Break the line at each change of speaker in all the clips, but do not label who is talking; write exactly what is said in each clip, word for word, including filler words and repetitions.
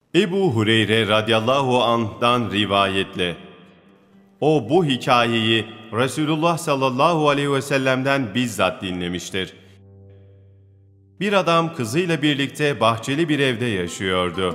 Ebu Hureyre radıyallahu anh'dan rivayetle, o bu hikayeyi Resulullah sallallahu aleyhi ve sellem'den bizzat dinlemiştir. Bir adam kızıyla birlikte bahçeli bir evde yaşıyordu.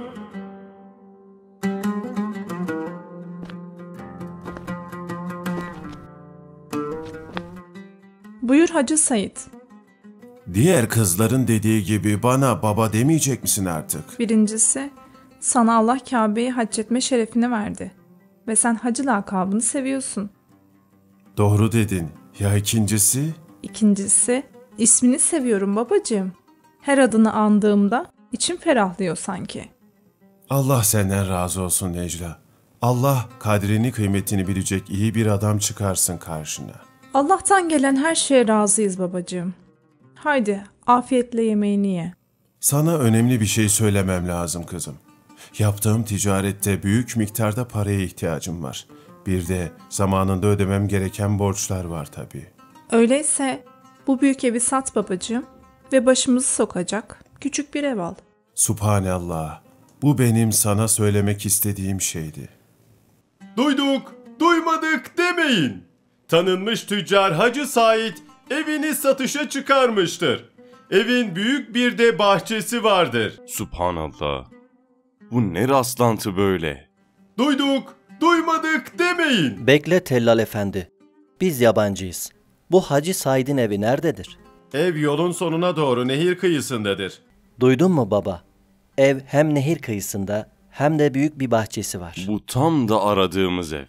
Buyur Hacı Said.
Diğer kızların dediği gibi bana baba demeyecek misin artık?
Birincisi, sana Allah Kabe'yi hac etme şerefini verdi. Ve sen hacı lakabını seviyorsun.
Doğru dedin. Ya ikincisi?
İkincisi, ismini seviyorum babacığım. Her adını andığımda içim ferahlıyor sanki.
Allah senden razı olsun Necla. Allah kadrini kıymetini bilecek iyi bir adam çıkarsın karşına.
Allah'tan gelen her şeye razıyız babacığım. Haydi afiyetle yemeğini ye.
Sana önemli bir şey söylemem lazım kızım. Yaptığım ticarette büyük miktarda paraya ihtiyacım var. Bir de zamanında ödemem gereken borçlar var tabii.
Öyleyse bu büyük evi sat babacığım ve başımızı sokacak küçük bir ev al.
Subhanallah. Bu benim sana söylemek istediğim şeydi.
Duyduk, duymadık demeyin. Tanınmış tüccar Hacı Said evini satışa çıkarmıştır. Evin büyük bir de bahçesi vardır.
Subhanallah. Bu ne rastlantı böyle?
Duyduk, duymadık demeyin.
Bekle Tellal Efendi. Biz yabancıyız. Bu Hacı Said'in evi nerededir?
Ev yolun sonuna doğru nehir kıyısındadır.
Duydun mu baba? Ev hem nehir kıyısında hem de büyük bir bahçesi var.
Bu tam da aradığımız ev.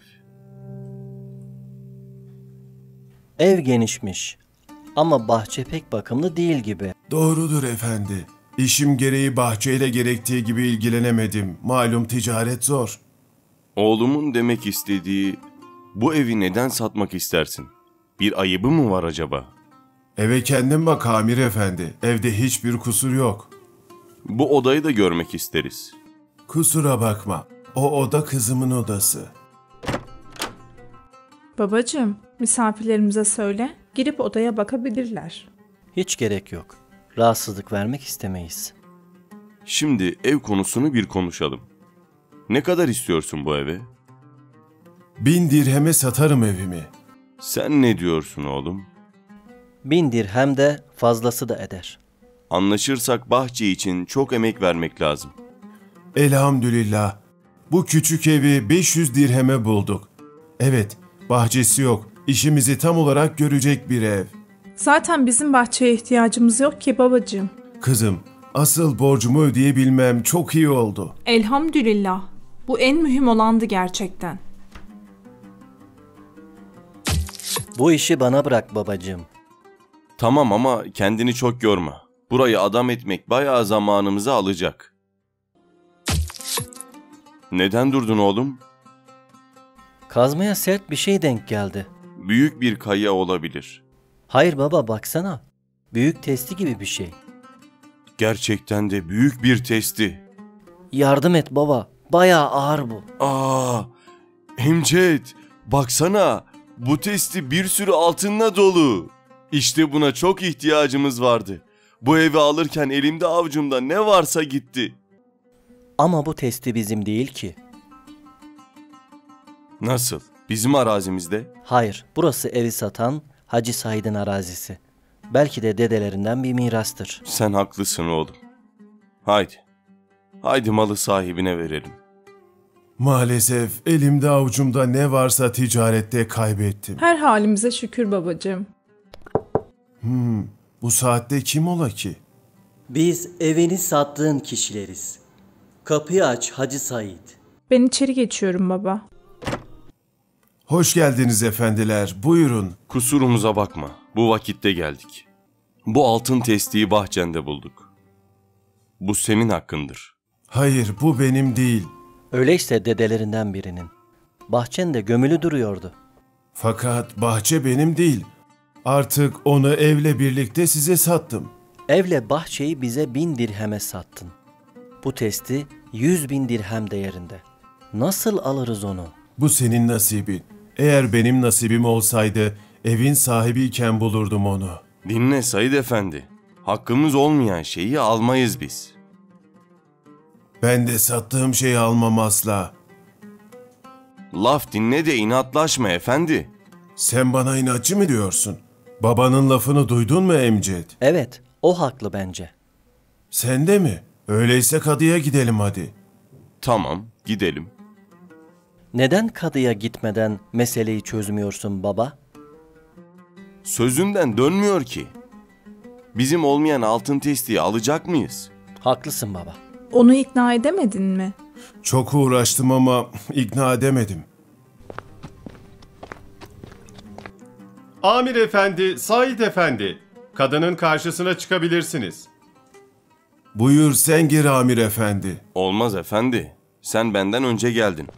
Ev genişmiş ama bahçe pek bakımlı değil gibi.
Doğrudur efendi. İşim gereği bahçeyle gerektiği gibi ilgilenemedim. Malum ticaret zor.
Oğlumun demek istediği, bu evi neden satmak istersin? Bir ayıbı mı var acaba?
Eve kendin bak Amir efendi. Evde hiçbir kusur yok.
Bu odayı da görmek isteriz.
Kusura bakma. O oda kızımın odası.
Babacığım, misafirlerimize söyle, girip odaya bakabilirler.
Hiç gerek yok. Rahatsızlık vermek istemeyiz.
Şimdi ev konusunu bir konuşalım. Ne kadar istiyorsun bu eve?
Bin dirheme satarım evimi.
Sen ne diyorsun oğlum?
Bin dirhem de fazlası da eder.
Anlaşırsak bahçe için çok emek vermek lazım.
Elhamdülillah. Bu küçük evi beş yüz dirheme bulduk. Evet, bahçesi yok. İşimizi tam olarak görecek bir ev.
Zaten bizim bahçeye ihtiyacımız yok ki babacığım.
Kızım, asıl borcumu ödeyebilmem çok iyi oldu.
Elhamdülillah. Bu en mühim olandı gerçekten.
Bu işi bana bırak babacığım.
Tamam ama kendini çok yorma. Burayı adam etmek bayağı zamanımızı alacak. Neden durdun oğlum?
Kazmaya sert bir şey denk geldi.
Büyük bir kaya olabilir.
Hayır baba baksana. Büyük testi gibi bir şey.
Gerçekten de büyük bir testi.
Yardım et baba. Bayağı ağır bu.
Aa, Emcet, baksana. Bu testi bir sürü altınla dolu. İşte buna çok ihtiyacımız vardı. Bu evi alırken elimde avucumda ne varsa gitti.
Ama bu testi bizim değil ki.
Nasıl? Bizim arazimizde?
Hayır, burası evi satan Hacı Said'in arazisi. Belki de dedelerinden bir mirastır.
Sen haklısın oğlum. Haydi. Haydi malı sahibine verelim.
Maalesef elimde avucumda ne varsa ticarette kaybettim.
Her halimize şükür babacığım.
Hmm, bu saatte kim ola ki?
Biz evini sattığın kişileriz. Kapıyı aç Hacı Said.
Ben içeri geçiyorum baba.
Hoş geldiniz efendiler, buyurun.
Kusurumuza bakma. Bu vakitte geldik. Bu altın testiyi bahçende bulduk. Bu senin hakkındır.
Hayır, bu benim değil.
Öyleyse dedelerinden birinin. Bahçende gömülü duruyordu.
Fakat bahçe benim değil. Artık onu evle birlikte size sattım.
Evle bahçeyi bize bin dirheme sattın. Bu testi yüz bin dirhem değerinde. Nasıl alırız onu?
Bu senin nasibin. Eğer benim nasibim olsaydı evin sahibiyken bulurdum onu.
Dinle Said Efendi. Hakkımız olmayan şeyi almayız biz.
Ben de sattığım şeyi almam asla.
Laf dinle de inatlaşma efendi.
Sen bana inatçı mı diyorsun? Babanın lafını duydun mu Emcet?
Evet, o haklı bence.
Sen de mi? Öyleyse kadıya gidelim hadi.
Tamam, gidelim.
Neden kadıya gitmeden meseleyi çözmüyorsun baba?
Sözünden dönmüyor ki. Bizim olmayan altın testiyi alacak mıyız?
Haklısın baba.
Onu ikna edemedin mi?
Çok uğraştım ama ikna edemedim.
Amir efendi, Said efendi, kadının karşısına çıkabilirsiniz.
Buyur sen gir amir efendi.
Olmaz efendi. Sen benden önce geldin.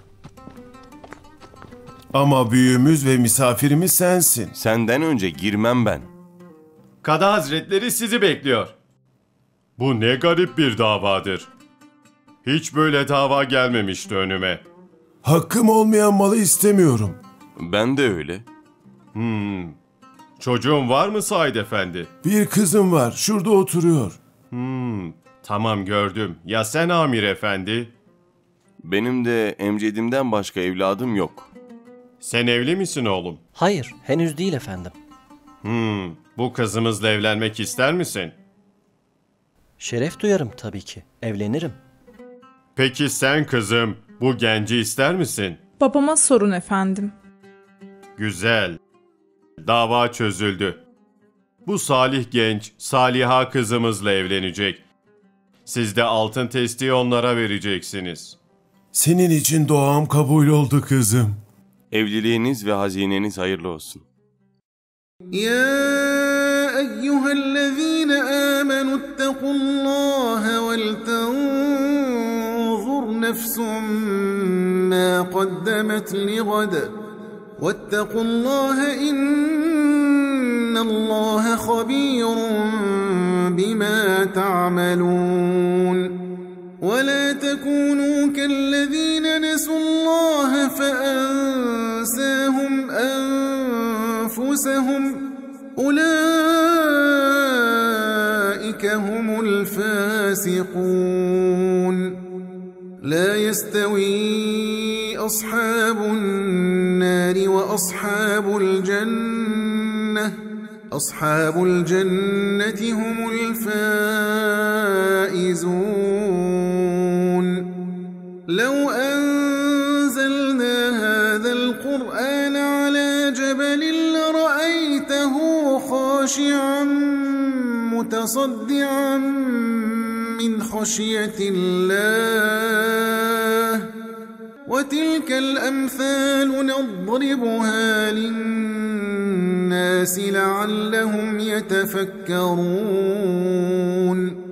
Ama büyüğümüz ve misafirimiz sensin.
Senden önce girmem ben.
Kadı hazretleri sizi bekliyor. Bu ne garip bir davadır. Hiç böyle dava gelmemişti önüme.
Hakkım olmayan malı istemiyorum.
Ben de öyle.
Hmm. Çocuğun var mı Said efendi?
Bir kızım var, şurada oturuyor.
Hmm. Tamam gördüm. Ya sen amir efendi?
Benim de emcedimden başka evladım yok.
Sen evli misin oğlum?
Hayır, henüz değil efendim.
Hmm. Bu kızımızla evlenmek ister misin?
Şeref duyarım tabii ki. Evlenirim.
Peki sen kızım, bu genci ister misin?
Babama sorun efendim.
Güzel. Dava çözüldü. Bu salih genç, Saliha kızımızla evlenecek. Siz de altın testiyi onlara vereceksiniz.
Senin için duam kabul oldu kızım.
Evliliğiniz ve hazineniz hayırlı olsun.
يا أيها الذين آمنوا اتقوا الله ولتنظر نفس ما قدمت لغد واتقوا الله إن الله خبير بما تعملون ولا تكونوا كالذين نسوا الله فأنساهم أنفسهم أولئك هم الفاسقون لا يستوي أصحاب النار وأصحاب الجنة أصحاب الجنة هم الفائزون لو أنزلنا هذا القرآن على جبل لرأيته خاشعا متصدعا من خشية الله وتلك الأمثال نضربها للناس لعلهم يتفكرون